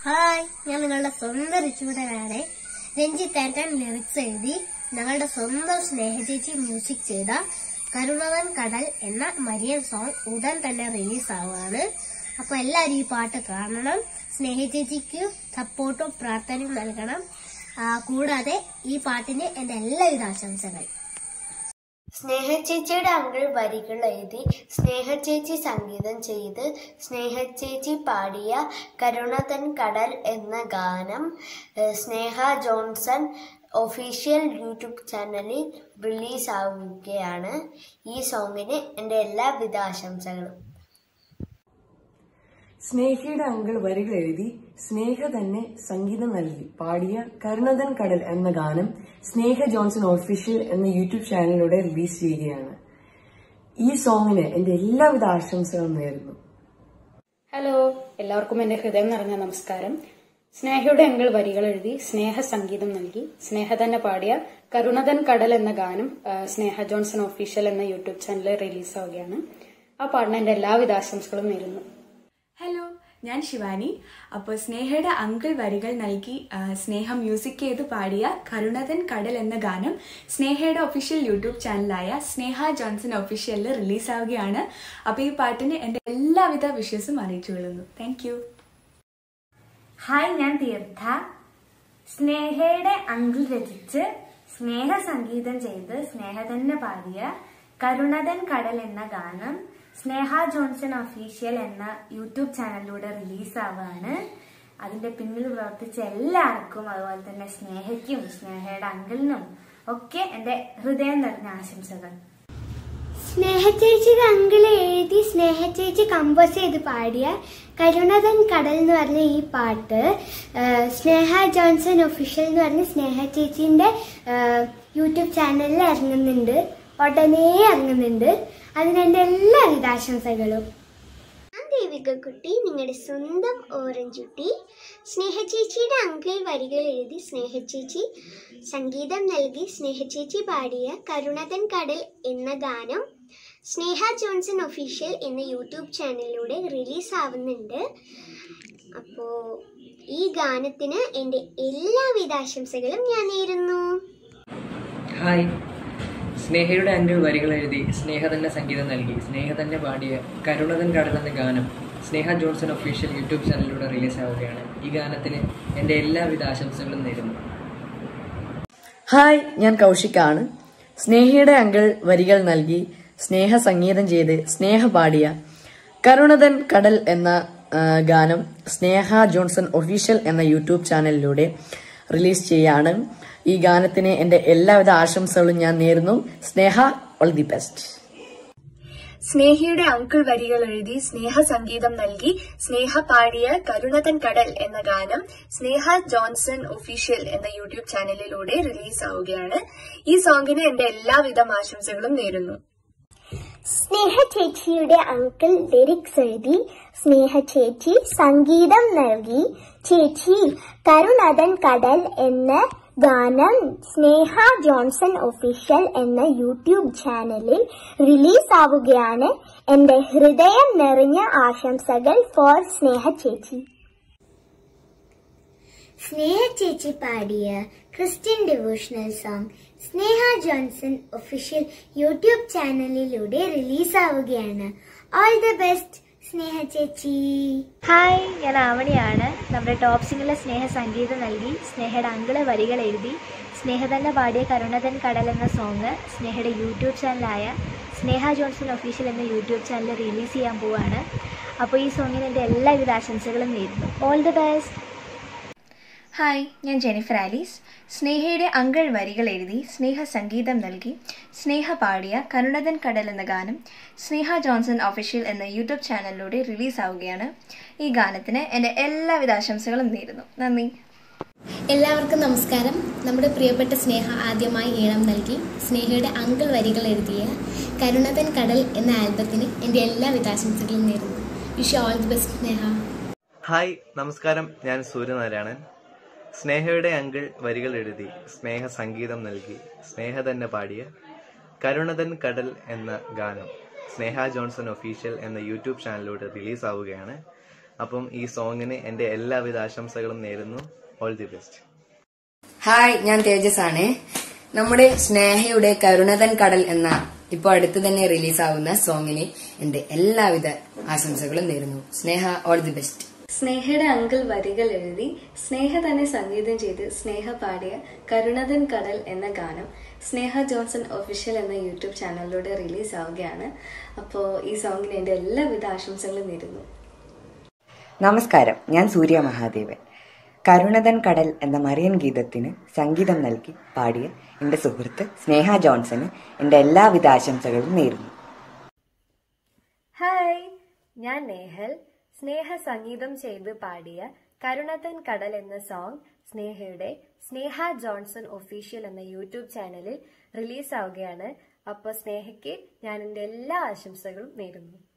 Hi, ഞാൻ നിങ്ങളുടെ സ്വന്തം റിച്ചുവിടെയാണ്. രഞ്ജിത്ത് ഏട്ടൻ ലിറിക്സ് എഴുതി ഞങ്ങളുടെ സ്വന്തം സ്നേഹചേച്ചി മ്യൂസിക് ചെയ്ത കരുണവൻ കടൽ എന്ന മരിയൻ സോങ് ഉടൻ തന്നെ റിലീസ് ആവുകയാണ്. അപ്പൊ എല്ലാവരും ഈ പാട്ട് കാണണം. സ്നേഹചേച്ചിക്ക് സപ്പോർട്ടും പ്രാർത്ഥനയും നൽകണം. കൂടാതെ ഈ പാട്ടിന് എന്റെ എല്ലാവിധ ആശംസകൾ. സ്നേഹചേച്ചിയുടെ അങ്കിൾ വരികൾ എഴുതി സ്നേഹചേച്ചി സംഗീതം ചെയ്ത് സ്നേഹചേച്ചി പാടിയ കരുണതൻ കടൽ എന്ന ഗാനം സ്നേഹ ജോൺസൺ ഒഫീഷ്യൽ യൂട്യൂബ് ചാനലിൽ റിലീസ് ആവുകയാണ്. ഈ സോങ്ങിന് എൻ്റെ എല്ലാവിധ ആശംസകളും. സ്നേഹയുടെ അങ്കിൾ വരികൾ എഴുതി സ്നേഹ തന്നെ സംഗീതം നൽകി പാടിയ കരുണതൻ കടൽ എന്ന ഗാനം സ്നേഹ ജോൺസൺ ഒഫീഷ്യൽ എന്ന യൂട്യൂബ് ചാനലിലൂടെ റിലീസ് ചെയ്യുകയാണ്. ഈ സോങ്ങിന് എന്റെ എല്ലാവിധ ആശംസകളും നേരുന്നു. ഹലോ, എല്ലാവർക്കും എന്റെ ഹൃദയം നിറഞ്ഞ നമസ്കാരം. സ്നേഹയുടെ അങ്കിൾ വരികൾ എഴുതി സ്നേഹ സംഗീതം നൽകി സ്നേഹ തന്നെ പാടിയ കരുണതൻ കടൽ എന്ന ഗാനം സ്നേഹ ജോൺസൺ ഒഫീഷ്യൽ എന്ന യൂട്യൂബ് ചാനലിൽ റിലീസ് ആവുകയാണ്. ആ പാടിന് എന്റെ എല്ലാവിധ ആശംസകളും നേരുന്നു. ഹലോ, ഞാൻ ശിവാനി. അപ്പോൾ സ്നേഹയുടെ അങ്കിൾ വരികൾ നൽകി സ്നേഹ മ്യൂസിക് ചെയ്ത് പാടിയ കരുണതൻ കടൽ എന്ന ഗാനം സ്നേഹയുടെ ഒഫീഷ്യൽ യൂട്യൂബ് ചാനലായ സ്നേഹ ജോൺസൺ ഒഫീഷ്യലിൽ റിലീസാവുകയാണ്. അപ്പോൾ ഈ പാട്ടിന് എൻ്റെ എല്ലാവിധ വിഷസും അറിയിച്ചു കൊള്ളുന്നു. Thank you. ഹായ്, ഞാൻ തീർത്ഥ. സ്നേഹയുടെ അങ്കിൾ രചിച്ച് സ്നേഹ സംഗീതം ചെയ്ത് സ്നേഹ തന്നെ പാടിയ കരുണതൻ കടൽ എന്ന ഗാനം സ്നേഹ ജോൺസൺ ഒഫീഷ്യൽ എന്ന യൂട്യൂബ് ചാനലിലൂടെ റിലീസാവാണ്. അതിന്റെ പിന്നിൽ പ്രവർത്തിച്ച എല്ലാവർക്കും, അതുപോലെ തന്നെ സ്നേഹയ്ക്കും സ്നേഹയുടെ അങ്കിളിനും ഒക്കെ എന്റെ ഹൃദയം നിറഞ്ഞ ആശംസകൾ. സ്നേഹചേച്ചിയുടെ അങ്കിള് എഴുതി സ്നേഹചേച്ചി കമ്പോസ് ചെയ്ത് പാടിയ കരുണതൻ കടൽ എന്ന് പറഞ്ഞ ഈ പാട്ട് സ്നേഹ ജോൺസൺ ഒഫീഷ്യൽ എന്ന് പറഞ്ഞ സ്നേഹചേച്ചിന്റെ യൂട്യൂബ് ചാനലിൽ ഇറങ്ങുന്നുണ്ട്. ഉടനെ ഇറങ്ങുന്നുണ്ട്. അതിനെന്റെ എല്ലാവിധ ആശംസകളും. ഞാൻ ദേവിക കുട്ടി, നിങ്ങളുടെ സ്വന്തം ഓറഞ്ച് കുട്ടി. സ്നേഹചേച്ചിയുടെ അങ്കിൾ വരികൾ എഴുതി സ്നേഹചേച്ചി സംഗീതം നൽകി സ്നേഹചേച്ചി പാടിയ കരുണതൻ കടൽ എന്ന ഗാനം സ്നേഹ ജോൺസൺ ഒഫീഷ്യൽ എന്ന യൂട്യൂബ് ചാനലിലൂടെ റിലീസ് ആവുന്നുണ്ട്. അപ്പോൾ ഈ ഗാനത്തിന് എൻ്റെ എല്ലാവിധ ആശംസകളും ഞാൻ നേരുന്നു. ഹായ്, സ്നേഹയുടെ അങ്കിൾ വരികൾ എഴുതി സ്നേഹ തന്നെ സംഗീതം നൽകി സ്നേഹ തന്നെ പാടിയ കരുണതൻ കടൽ എന്ന ഗാനം സ്നേഹ ജോൺസൺ ഒഫീഷ്യൽ യൂട്യൂബ് ചാനലിലൂടെ റിലീസ് ആവുകയാണ്. ഈ ഗാനത്തിന് എൻ്റെ എല്ലാവിധ ആശംസകളും നേരുന്നു. ഹായ്, ഞാൻ കൗശിക്കാണ്. സ്നേഹയുടെ അങ്കിൾ വരികൾ നൽകി സ്നേഹ സംഗീതം ചെയ്ത് സ്നേഹ പാടിയ കരുണതൻ കടൽ എന്ന ഗാനം സ്നേഹ ജോൺസൺ ഒഫീഷ്യൽ എന്ന യൂട്യൂബ് ചാനലിലൂടെ റിലീസ് ചെയ്യാണ്. ഈ ഗാനത്തിന് എന്റെ എല്ലാവിധ ആശംസകളും ഞാൻ നേരുന്നു. Sneha, all the best. സ്നേഹയുടെ അങ്കിൾ വരികൾ എഴുതി സ്നേഹ സംഗീതം നൽകി സ്നേഹ പാടിയ കരുണതൻ കടൽ എന്ന ഗാനം സ്നേഹ ജോൺസൺ ഒഫീഷ്യൽ എന്ന യൂട്യൂബ് ചാനലിലൂടെ റിലീസ് ആവുകയാണ്. ഈ സോങ്ങിന് എന്റെ എല്ലാവിധ ആശംസകളും നേരുന്നു. സ്നേഹ ചേച്ചിയുടെ അങ്കിൾ ലിറിക്സ് എഴുതി സ്നേഹ ചേച്ചി സംഗീതം നൽകി ചേച്ചി കരുണതൻ കടൽ എന്ന ഗാനം സ്നേഹ ജോൺസൺ ഒഫീഷ്യൽ എന്ന യൂട്യൂബ് ചാനലിൽ റിലീസ് ആവുകയാണ്. എന്റെ ഹൃദയം നിറഞ്ഞ ആശംസകൾ ഫോർ സ്നേഹ ചേച്ചി. സ്നേഹ ചേച്ചി പാടിയ Christian devotional song Sneha Johnson official YouTube ചാനലിലൂടെ റിലീസ് ആവുകയാണ്. ഓൾ ദി ബെസ്റ്റ് സ്നേഹ ചേച്ചി. ഹായ്, ഞാൻ ആവണിയാണ്. നമ്മുടെ ടോപ്പ് സിംഗറിലെ സ്നേഹ സംഗീതം നൽകി സ്നേഹയുടെ അങ്കിള് വരികൾ എഴുതി സ്നേഹ തന്നെ പാടിയ കരുണതൻ കടൽ എന്ന സോങ് സ്നേഹയുടെ യൂട്യൂബ് ചാനലായ സ്നേഹ ജോൺസൺ ഒഫീഷ്യൽ എന്ന യൂട്യൂബ് ചാനലിൽ റിലീസ് ചെയ്യാൻ പോവുകയാണ്. അപ്പോൾ ഈ സോങ്ങിന് എൻ്റെ എല്ലാവിധ ആശംസകളും നേരുന്നു. All the best. ഹായ്, ഞാൻ ജെനിഫർ ആലീസ്. സ്നേഹയുടെ അങ്കിൾ വരികൾ എഴുതി സ്നേഹ സംഗീതം നൽകി സ്നേഹ പാടിയ കരുണതൻ കടൽ എന്ന ഗാനം സ്നേഹ ജോൺസൺ ഒഫീഷ്യൽ എന്ന യൂട്യൂബ് ചാനലിലൂടെ റിലീസ് ആവുകയാണ്. ഈ ഗാനത്തിന് എൻ്റെ എല്ലാവിധ ആശംസകളും നേരുന്നു. നന്ദി. എല്ലാവർക്കും നമസ്കാരം. നമ്മുടെ പ്രിയപ്പെട്ട സ്നേഹ ആദ്യമായി ഈണം നൽകി സ്നേഹയുടെ അങ്കിൾ വരികൾ എഴുതിയ കരുണതൻ കടൽ എന്ന ആൽബത്തിന് എൻ്റെ എല്ലാവിധ ആശംസകളും നേരുന്നു. Wish all the best Sneha. Hi, നമസ്കാരം. ഞാൻ സൂര്യനാരായണൻ. സ്നേഹയുടെ അങ്കിൾ വരികൾ എഴുതി സ്നേഹ സംഗീതം നൽകി സ്നേഹ തന്നെ പാടിയ കരുണതൻ കടൽ എന്ന ഗാനം സ്നേഹ ജോൺസൺ ഒഫീഷ്യൽ എന്ന യൂട്യൂബ് ചാനലിലൂടെ റിലീസ് ആവുകയാണ്. അപ്പം ഈ സോങ്ങിന് എൻ്റെ എല്ലാവിധ ആശംസകളും നേരുന്നു. All the best. ഹായ്, ഞാൻ തേജസ് ആണ്. നമ്മുടെ സ്നേഹയുടെ കരുണതൻ കടൽ എന്ന ഇപ്പോൾ അടുത്ത് തന്നെ റിലീസാവുന്ന സോങ്ങിന് എന്റെ എല്ലാവിധ ആശംസകളും നേരുന്നു. Sneha, all the best. സ്നേഹയുടെ അങ്കിൾ വരികൾ എഴുതി സ്നേഹ തന്നെ സംഗീതം ചെയ്ത് സ്നേഹ പാടിയ കരുണതൻ കടൽ എന്ന ഗാനം സ്നേഹ ജോൺസൺ ഒഫീഷ്യൽ എന്ന യൂട്യൂബ് ചാനലിലൂടെ റിലീസ് ആവുകയാണ്. അപ്പോൾ ഈ സോങ്ങിന് എൻ്റെ എല്ലാവിധ ആശംസകളും നേരുന്നു. നമസ്കാരം, ഞാൻ സൂര്യ മഹാദേവൻ. കരുണതൻ കടൽ എന്ന മറിയൻ ഗീതത്തിന് സംഗീതം നൽകി പാടിയ എൻ്റെ സുഹൃത്ത് സ്നേഹ ജോൺസന് എൻ്റെ എല്ലാവിധ ആശംസകളും നേരുന്നു. ഹായ്, ഞാൻ നേഹൽ. സ്നേഹ സംഗീതം ചെയ്ത് പാടിയ കരുണതൻ കടൽ എന്ന സോങ് സ്നേഹയുടെ സ്നേഹ ജോൺസൺ ഒഫീഷ്യൽ എന്ന യൂട്യൂബ് ചാനലിൽ റിലീസ് ആവുകയാണ്. അപ്പോൾ സ്നേഹയ്ക്ക് ഞാൻ എൻ്റെ എല്ലാ ആശംസകളും നേരുന്നു.